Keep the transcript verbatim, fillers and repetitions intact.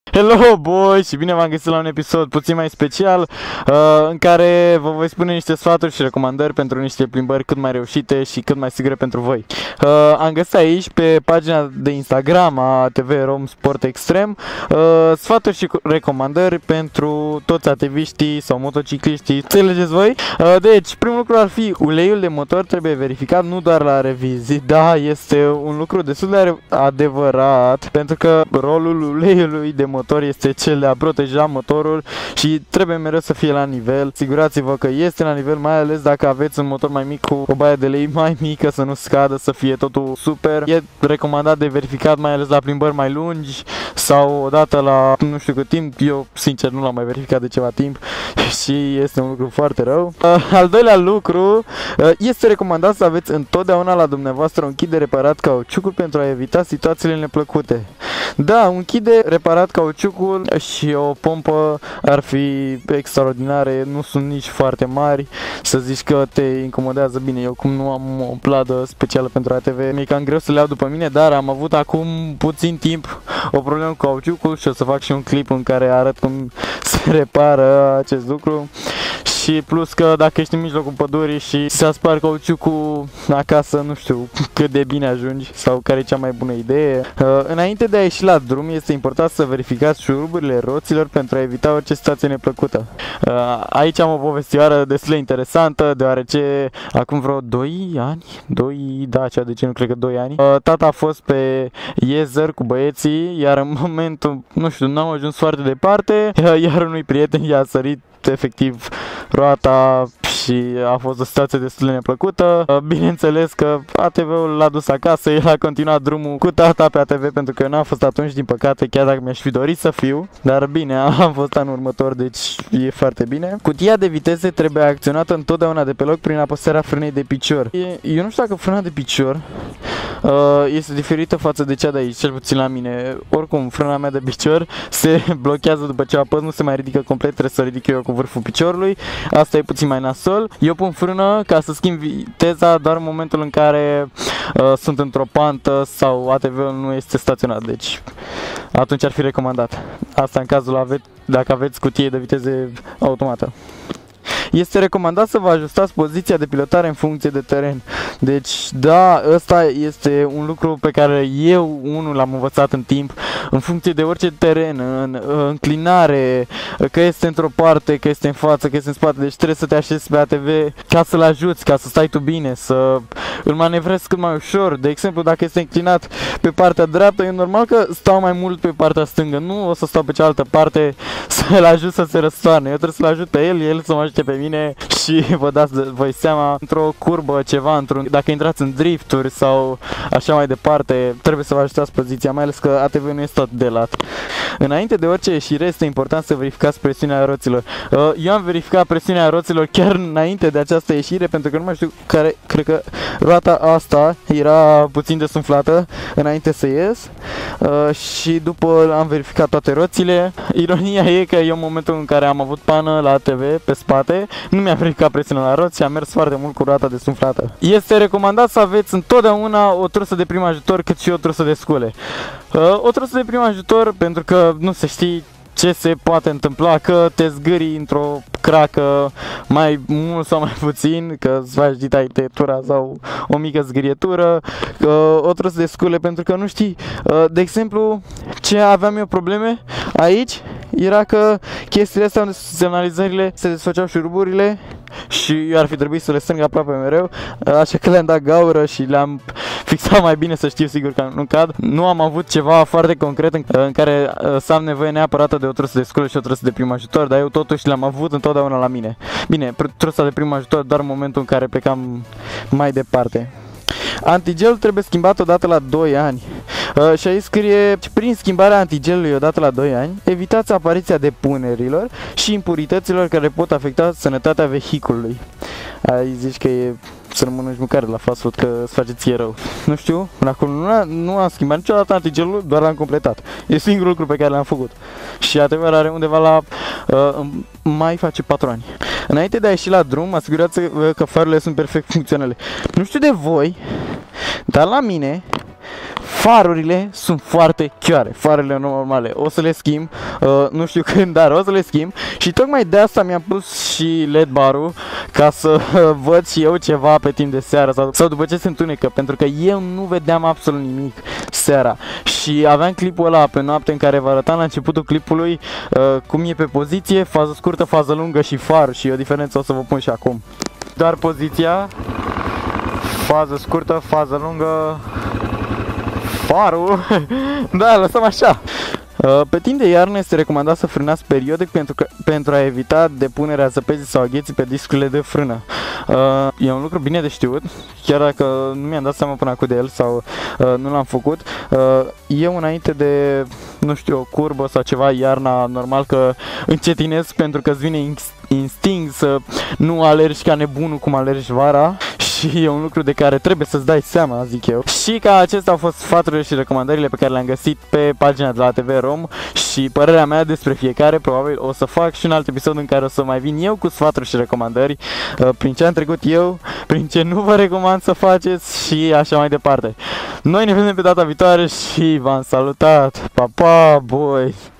Hello boy și bine v-am găsit la un episod puțin mai special uh, în care vă voi spune niște sfaturi și recomandări pentru niște plimbări cât mai reușite și cât mai sigure pentru voi. Uh, am găsit aici pe pagina de Instagram a T V Rom Sport Extrem uh, sfaturi și recomandări pentru toți ATV-știi sau motocicliștii. Înțelegeți voi? Uh, deci, primul lucru ar fi uleiul de motor trebuie verificat nu doar la revizii. Da, este un lucru destul de adevărat pentru că rolul uleiului de motor este cel de a proteja motorul și trebuie mereu să fie la nivel. Sigurați-vă că este la nivel, mai ales dacă aveți un motor mai mic cu o baie de lei mai mică, să nu scadă, să fie totul super. E recomandat de verificat, mai ales la plimbări mai lungi sau odată la nu știu cât timp. Eu sincer nu l-am mai verificat de ceva timp și este un lucru foarte rău. Uh, al doilea lucru, uh, este recomandat să aveți întotdeauna la dumneavoastră un kit de reparat cauciucul pentru a evita situațiile neplăcute. Da, un kit de reparat cauciucul și o pompă ar fi extraordinare, nu sunt nici foarte mari, să zici că te incomodează. Bine, eu cum nu am o pladă specială pentru A T V, mi-e cam greu să le iau după mine, dar am avut acum puțin timp o problemă cu cauciucul și o să fac și un clip în care arăt cum se repară acest lucru. Și plus că dacă ești în mijlocul pădurii și se spar cauciucul acasă, nu știu cât de bine ajungi sau care e cea mai bună idee. Uh, înainte de a ieși la drum este important să verificați șuruburile roților pentru a evita orice situație neplăcută. Uh, aici am o povestioară destul de interesantă, deoarece acum vreo doi ani, doi, da, cea de genul, cred că doi ani, uh, tata a fost pe Iezer cu băieții, iar în momentul, nu știu, n-am ajuns foarte departe, uh, iar unui prieten i-a sărit efectiv roata și a fost o situație destul de neplăcută. Bineînțeles că A T V-ul l-a dus acasă, el a continuat drumul cu tata pe A T V pentru că eu n-am fost atunci, din păcate, chiar dacă mi-aș fi dorit să fiu. Dar bine, am fost anul următor, deci e foarte bine. Cutia de viteze trebuie acționată întotdeauna de pe loc prin apăsarea frânei de picior. Eu nu știu dacă frâna de picior este diferită față de cea de aici, cel puțin la mine. Oricum, frâna mea de picior se blochează după ce apăs, nu se mai ridică complet, trebuie să ridic eu cu vârful piciorului. Asta e puțin mai nasol. Eu pun frână ca să schimb viteza doar în momentul în care uh, sunt într-o pantă sau A T V-ul nu este staționat, deci atunci ar fi recomandat. Asta în cazul aveți, dacă aveți cutie de viteze automată. Este recomandat să vă ajustați poziția de pilotare în funcție de teren. Deci, da, ăsta este un lucru pe care eu, unul, l-am învățat în timp, în funcție de orice teren, în înclinare, că este într-o parte, că este în față, că este în spate, deci trebuie să te așezi pe A T V ca să-l ajuți, ca să stai tu bine, să îl manevrezi cât mai ușor. De exemplu, dacă este înclinat pe partea dreaptă, e normal că stau mai mult pe partea stângă, nu o să stau pe cealaltă parte să-l ajut să se răstoarne. Eu trebuie să-l ajut pe el, el să mă ajute pe mine și vă dați voi seama, într-o curbă, ceva, într-un, dacă intrați în drifturi sau așa mai departe, trebuie să vă ajutați poziția, mai ales că A T V nu este tot de lat. Înainte de orice ieșire este important să verificați presiunea roților. Eu am verificat presiunea roților chiar înainte de această ieșire, pentru că nu mai știu care, cred că roata asta era puțin desumflată înainte să ies și după am verificat toate roțile. Ironia e că eu în momentul în care am avut pană la A T V pe spate, nu mi-a verificat presiunea la roți și am mers foarte mult cu roata desumflată. Este recomandat să aveți întotdeauna o trusă de prim ajutor cât și o trusă de scule. O trusă de prim ajutor pentru că nu se știe ce se poate întâmpla, că te zgârii într-o cracă mai mult sau mai puțin, că îți faci ditaietura sau o mică zgârietură. O trusă de scule pentru că nu știi, de exemplu, ce aveam eu probleme aici era că chestiile astea unde semnalizările se desfăceau șuruburile și eu ar fi trebuit să le strâng aproape mereu, așa că le-am dat gaură și le-am fixat mai bine să știu sigur că nu cad. Nu am avut ceva foarte concret în, în care să am nevoie neapărat de o trusă de scule și o trusă de prim ajutor, dar eu totuși le-am avut întotdeauna la mine. Bine, trusa de prim ajutor doar în momentul în care plecam mai departe. Antigelul trebuie schimbat odată la doi ani. Uh, și aici scrie: prin schimbarea antigelului odată la doi ani, evitați apariția depunerilor și impurităților care pot afecta sănătatea vehiculului. Aici zici că e să nu mănânci mâncare la fast food, că îți face ție rău. Nu știu, până acum nu, nu am schimbat niciodată antigelul, doar l-am completat. E singurul lucru pe care l-am făcut. Și A T V-ul are undeva la uh, mai face patru ani. Înainte de a ieși la drum, asigurați-vă că farurile sunt perfect funcționale. Nu știu de voi, dar la mine farurile sunt foarte chioare, farurile normale. O să le schimb, uh, nu știu când, dar o să le schimb. Și tocmai de asta mi-am pus și L E D barul, ca să uh, văd și eu ceva pe timp de seară sau, sau după ce se întunecă, pentru că eu nu vedeam absolut nimic seara. Și aveam clipul ăla pe noapte în care vă arătam la începutul clipului uh, cum e pe poziție, fază scurtă, fază lungă și far. Și o diferență o să vă pun și acum. Doar poziția, fază scurtă, fază lungă, farul. Da, lăsăm așa. Pe timp de iarnă este recomandat să frânați periodic pentru, că, pentru a evita depunerea zăpezii sau a gheții pe discurile de frână. E un lucru bine de știut, chiar dacă nu mi-am dat seama până acum de el sau nu l-am făcut. Eu înainte de, nu știu, o curbă sau ceva iarna, normal că încetinesc pentru că îți vine instinct să nu alergi ca nebunul cum alergi vara. Și e un lucru de care trebuie să-ți dai seama, zic eu. Și ca acestea au fost sfaturile și recomandările pe care le-am găsit pe pagina de la T V Rom. Și părerea mea despre fiecare, probabil o să fac și un alt episod în care o să mai vin eu cu sfaturi și recomandări, prin ce am trecut eu, prin ce nu vă recomand să faceți și așa mai departe. Noi ne vedem pe data viitoare și v-am salutat. Pa, pa, boy!